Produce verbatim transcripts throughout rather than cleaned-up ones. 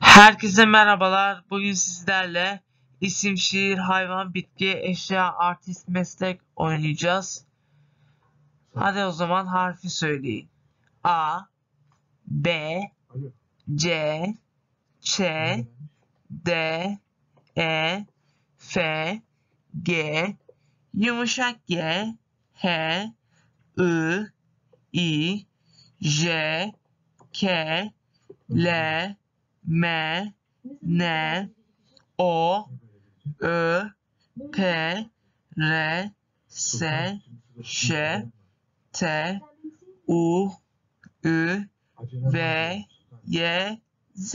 Herkese merhabalar. Bugün sizlerle isim, şehir, hayvan, bitki, eşya, artist, meslek oynayacağız. Hadi o zaman harfi söyleyin. A, B, C, Ç, D, E, F, G, yumuşak G, H, I, I, J, K, L, M, N, O, Ö, P, R, S, Ş, T, U, Ü, V, Y, Z.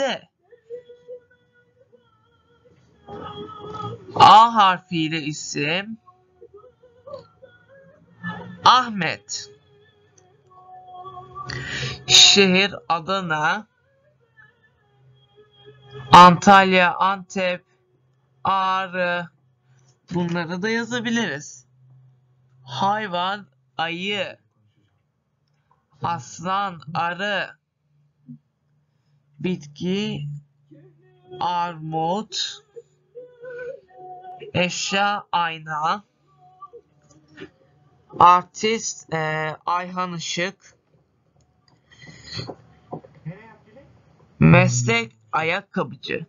A harfiyle isim Ahmet. Şehir Adana, Antalya, Antep, Ağrı. Bunları da yazabiliriz. Hayvan ayı, aslan arı, bitki armut, eşya ayna, artist e, Ayhan Işık, meslek ayakkabıcı.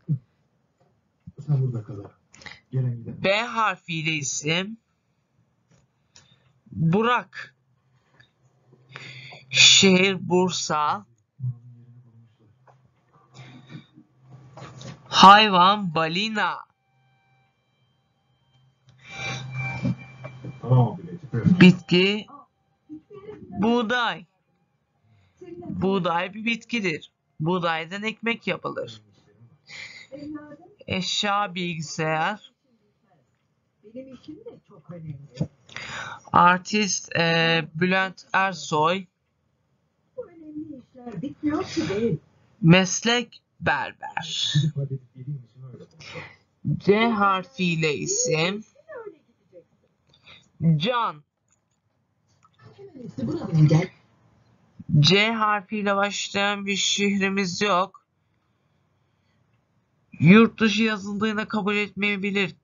B harfiyle isim Burak. Şehir Bursa. Hayvan balina. Bitki buğday. Buğday bir bitkidir. Buğdaydan ekmek yapılır. Eşya bilgisayar. Artist e, Bülent Ersoy. Meslek berber. C harfiyle isim Can. C harfiyle başlayan bir şehrimiz yok. Yurt dışı yazıldığında kabul etmeyebilir.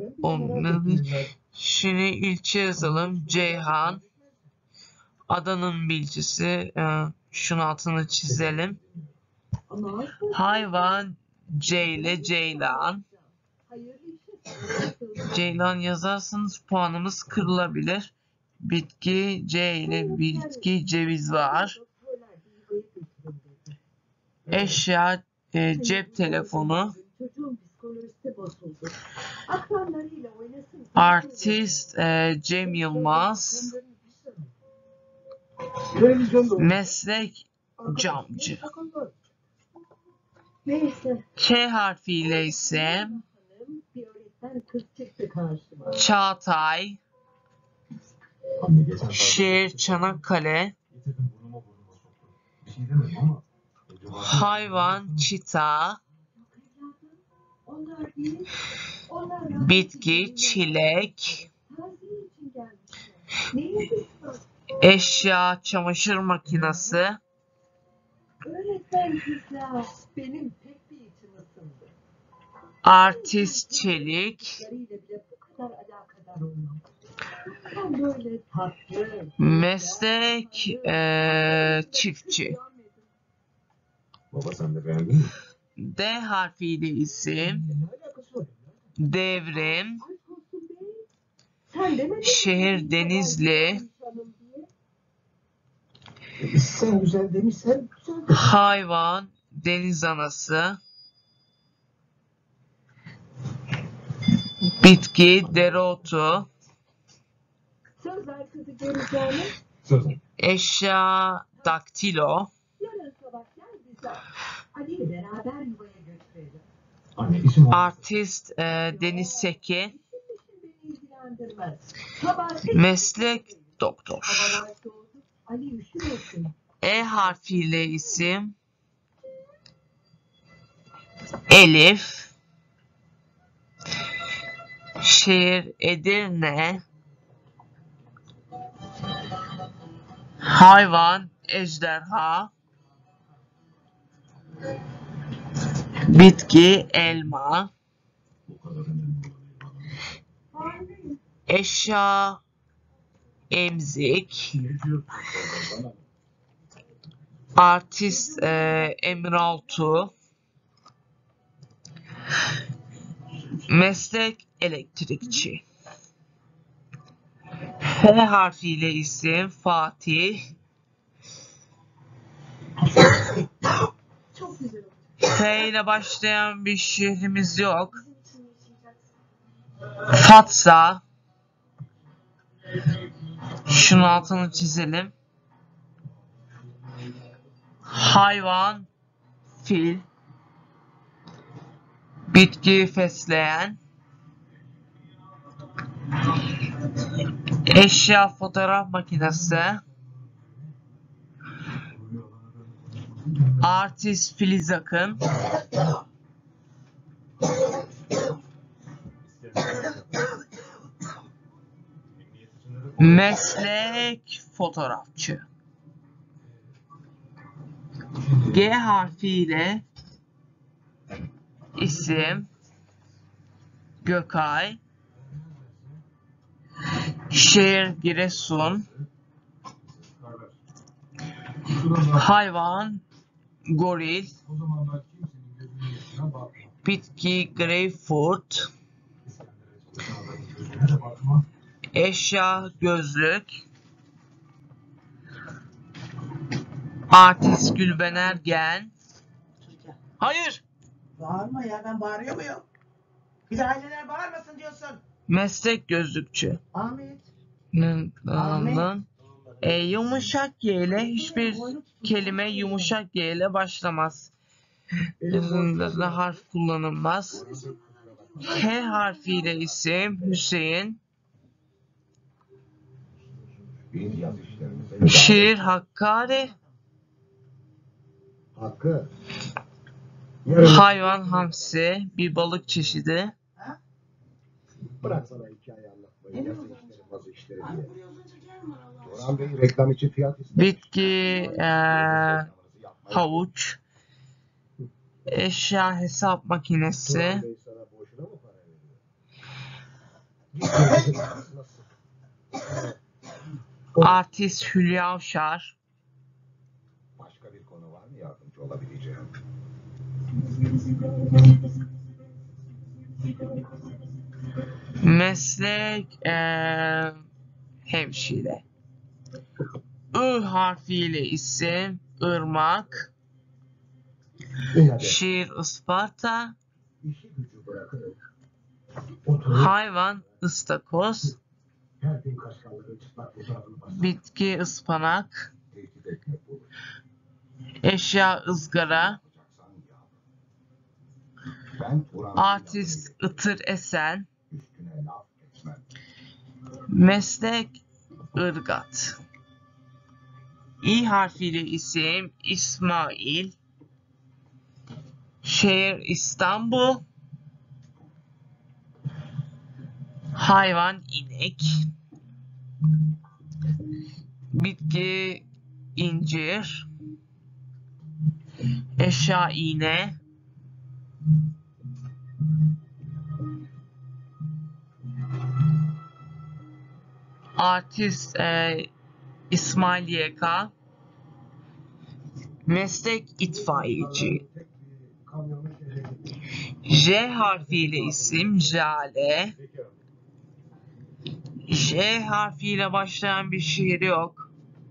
Şimdi ilçe yazalım. Ceyhan. Adanın bilgisi. Şunun altını çizelim. Hayvan C ile Ceylan. Ceylan yazarsanız puanımız kırılabilir. Bitki C ile bitki ceviz var. Eşya e, cep telefonu. Artist e, Cem Yılmaz. Meslek camcı. K harfiyle ise Çağatay. Şehir Çanakkale. Hayvan çita. Bitki çilek. Eşya çamaşır makinesi. Artist çelik. Meslek ee, çiftçi. D harfiyle isim Devrim. Şehir Denizli. Hayvan deniz anası. Bitki dereotu. Eşya daktilo. Artist e, Deniz Seki. Meslek doktor. E harfiyle isim Elif. Şehir Edirne. Hayvan ejderha. Bitki elma. Eşya emzik. Artist e, Emir Altuğ. Meslek elektrikçi. F harfiyle isim Fatih. F ile başlayan bir şehrimiz yok. Fatsa. Şunun altını çizelim. Hayvan fil. Bitki fesleğen. Eşya fotoğraf makinesi. Artist Filiz Akın. Meslek fotoğrafçı. G harfiyle isim Gökay. Şehir Giresun. Hayvan goril. Bitki greyfurt. Eşya gözlük. Artist Gülben Ergen. Hayır. Bağırma ya, ben bağırıyor muyum? Bir de aileler bağırmasın diyorsun. Meslek gözlükçü. Ahmet. Ahmet. E, yumuşak G ile hiçbir kelime yumuşak G ile başlamaz. Yazında harf kullanılmaz. H harfiyle isim Hüseyin. Şiir Hakkari. Hakkı. Hayvan hamsi, bir balık çeşidi. Bırak sana hikaye anlatmayı. Nasıl işleri, bazı işleri diye. Orhan Bey reklam için fiyat ister. Bitki ee, havuç. Eşya hesap makinesi. Orhan Bey sana boşuna mı para veriyor? Artist Hülya Avşar. Başka bir konu var mı yardımcı olabileceğim? Meslek ee, hemşire. I harfiyle isim Irmak. Şiir Isparta. İşi gücü bırakıp Hayvan ıstakoz. her gün kaşkalları çıplak fotoğrafını basar. Bitki ıspanak. Tehdit etmek olur. Eşya ızgara. Ben Orhan Artist Itır Esen. üstüne laf etmem. Meslek ırgat. İ harfiyle isim İsmail. Şehir İstanbul. Hayvan inek. Bitki incir. Eşya iğne. Artist e, İsmail Y K. Meslek itfaiyeci. J harfiyle isim Jale. J harfiyle başlayan bir şehir yok.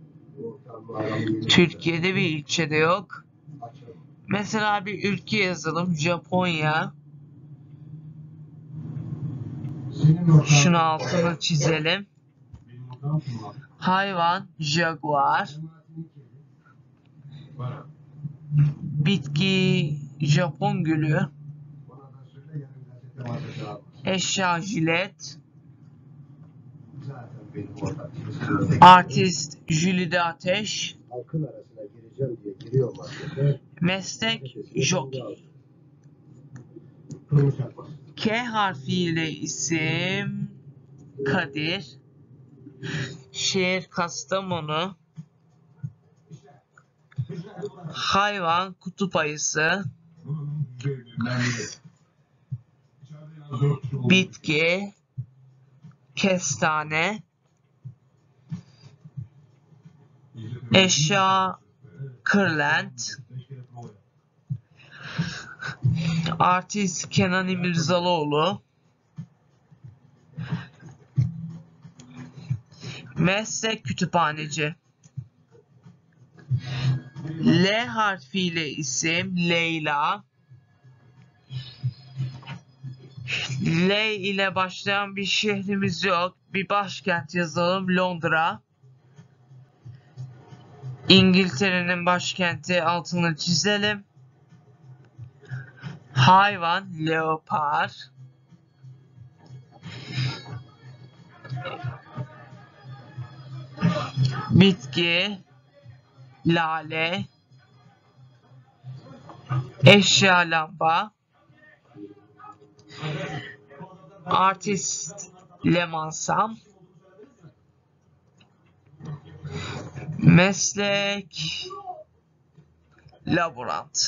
Türkiye'de bir ilçede yok. Mesela bir ülke yazalım. Japonya. Şunun altını çizelim. Hayvan jaguar. Bitki Japon gülü. Eşya jilet. Artist Jülide Ateş. Halkın arasına gireceğim diye giriyor markete. Meslek jockey. K harfiyle isim Kadir. Şehir Kastamonu. Hayvan kutup ayısı. Bitki, kestane, eşya, kırlent, artist Kenan İmirzalıoğlu, meslek kütüphaneci, L harfiyle isim Leyla, L ile başlayan bir şehrimiz yok. Bir başkent yazalım, Londra. İngiltere'nin başkenti, altını çizelim. Hayvan, leopar. Bitki, lale. Eşya, lamba. Artist, Lemansam. Meslek, laborant.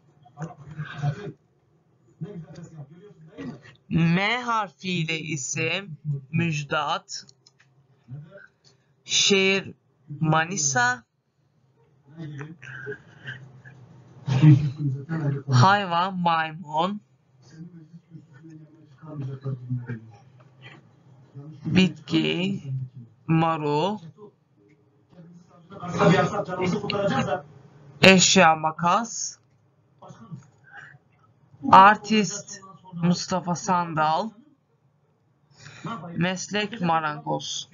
M harfiyle isim Müjdat. Şehir Manisa. Hayvan maymun. Bitki marul. Eşya makas. Artist Mustafa Sandal. Meslek marangoz.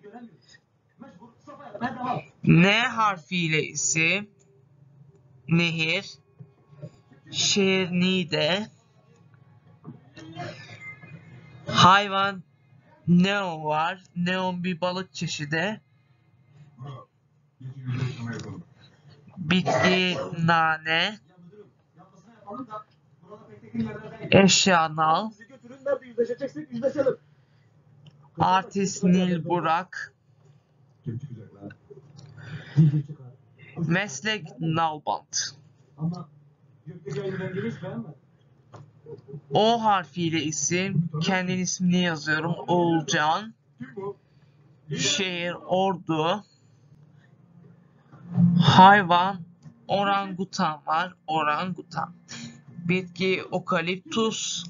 N harfiyle isim Nehir. Şehir Niğde. Hayvan neon var. Neon bir balık çeşidi. Bitki nane. Eşya nal. Artist Nil Burak. Meslek nalbant. O harfiyle isim, kendi ismini yazıyorum, Oğulcan. Şehir Ordu. Hayvan orangutan var, orangutan. Bitki okaliptus.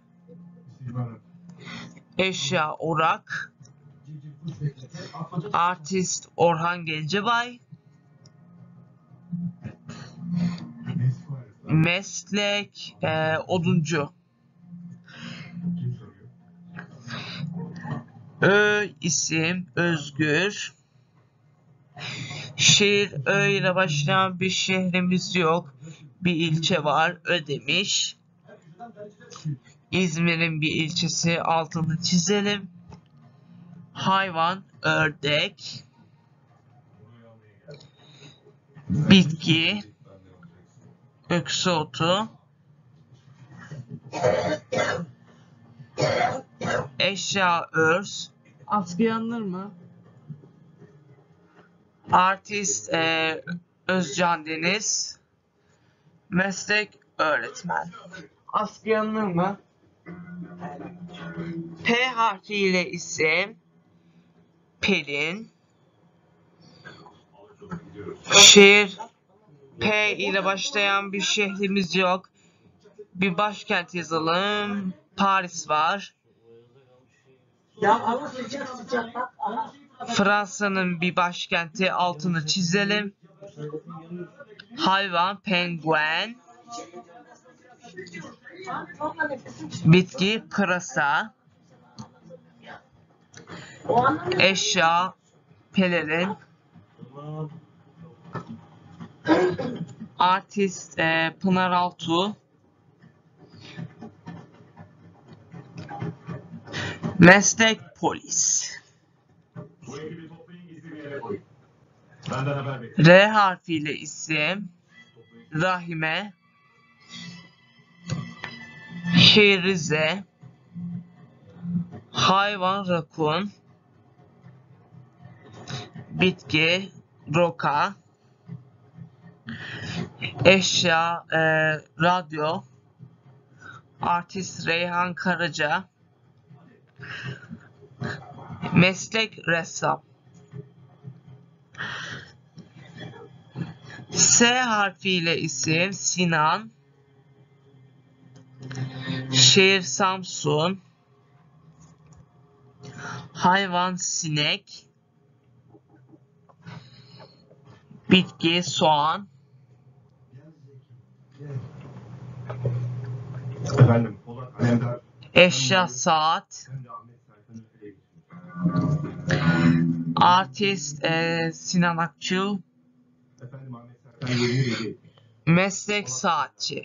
Eşya orak. Artist Orhan Gencebay. Meslek e, oduncu. Ö isim Özgür. Şehir Ö ile başlayan bir şehrimiz yok. Bir ilçe var, Ödemiş. İzmir'in bir ilçesi, altını çizelim. Hayvan ördek. Bitki öksü otu. Eşya örs. Askı alınır mı? Artist e, Özcan Deniz. Meslek öğretmen. Askı alınır mı? P harfiyle isim Pelin. Şehir P ile başlayan bir şehrimiz yok. Bir başkent yazalım. Paris var. Fransa'nın bir başkenti, altını çizelim. Hayvan penguen. Bitki pırasa. Eşya pelerin. Artist e, Pınar Altuğ. Meslek polis. R harfiyle isim Rahime. Şehir Rize. Hayvan rakun. Bitki roka. Eşya e, radyo. Artist Reyhan Karaca. Meslek ressam. S harfiyle isim Sinan. Şehir Samsun. Hayvan sinek. Bitki soğan. Efendim, Polat Alemdar. Eşya saat. Artist e, Sinan Akçıl. Efendim, Ahmet Serkan yirmi yedi. Meslek saatçi.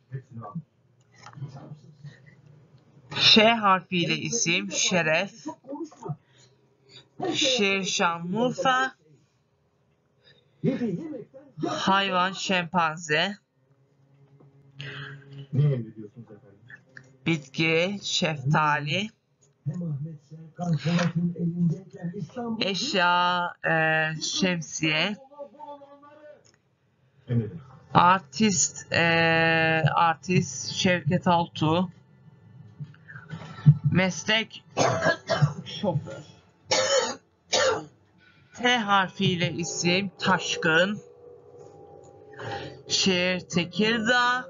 Ş harfiyle isim Şeref. Şehir Şanlıurfa. Hayvan şempanze. Ne emrediyorsunuz efendim? Bitki şeftali. Eşya e, şemsiye. Emredin. Artist e, artist Şevket Altuğ. Meslek şoför. T harfiyle isim Taşkın. Şehir Tekirdağ.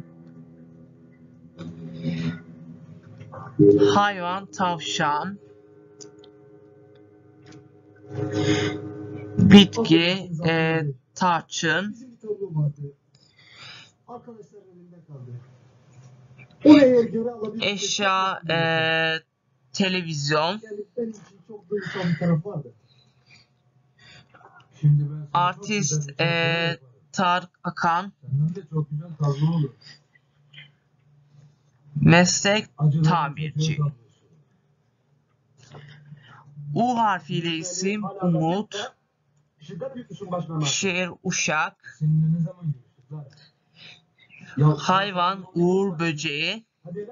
Hayvan tavşan. Bitki e, tarçın. Eşya e, televizyon. Artist e, Tarık Akan. Meslek tamirci. U harfiyle isim Umut. Şehir Uşak. Hayvan uğur böceği.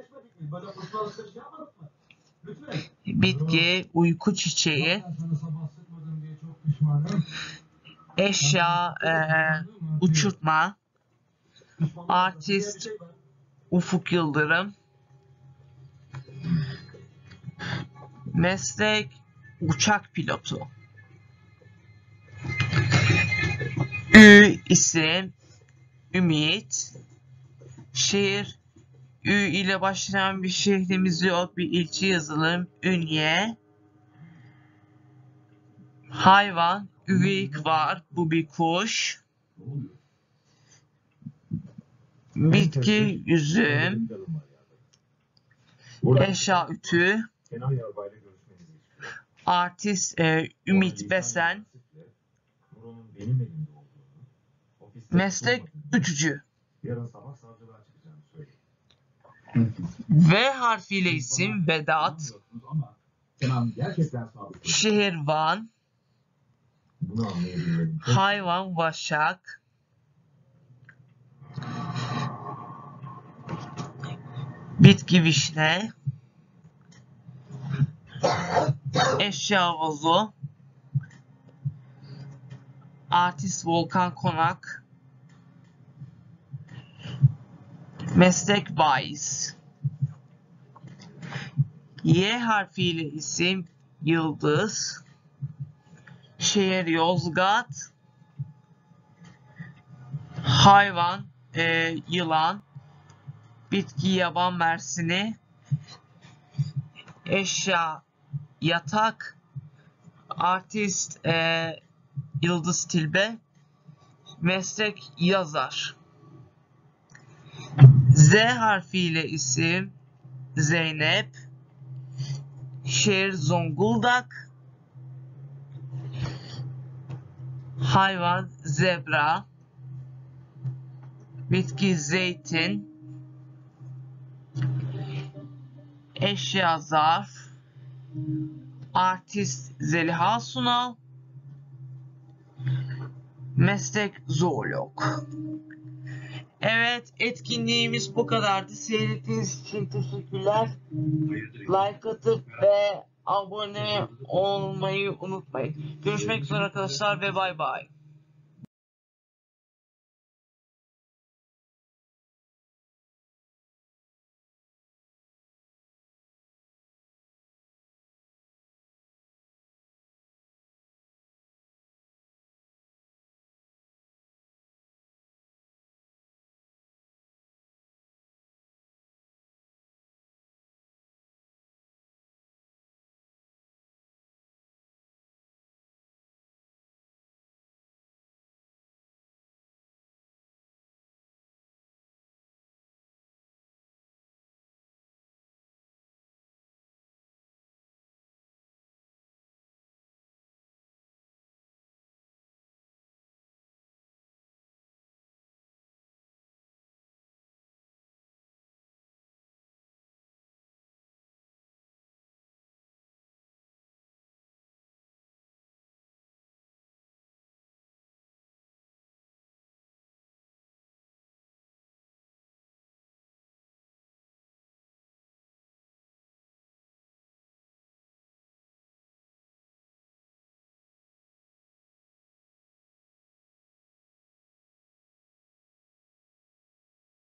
Bitki uyku çiçeği. Eşya e, uçurtma. Artist Ufuk Yıldırım. Meslek uçak pilotu. Ü isim Ümit. Şehir Ü ile başlayan bir şehrimiz yok. Bir ilçe yazalım. Ünye. Hayvan üveyik var. Bu bir kuş. Bitki üzüm. Eşya ütü. Artist e, Ümit Besen. Meslek ütücü. V harfiyle isim Vedat. Şehir Van. Hayvan vaşak. Bitki vişne. Eşya vazo. Artist Volkan Konak. Meslek bahis. Y harfiyle isim Yıldız. Şehir Yozgat. Hayvan e, yılan. Bitki yaban mersini. Eşya yatak. Artist e, Yıldız Tilbe. Meslek yazar. Z harfiyle isim Zeynep. Şehir Zonguldak. Hayvan zebra. Bitki zeytin. Eşya zarf. Artist Zeliha Sunal. Meslek zoolog. Evet, etkinliğimiz bu kadardı. Seyrettiğiniz için teşekkürler. Like atıp ve abone olmayı unutmayın. Görüşmek üzere arkadaşlar ve bay bay.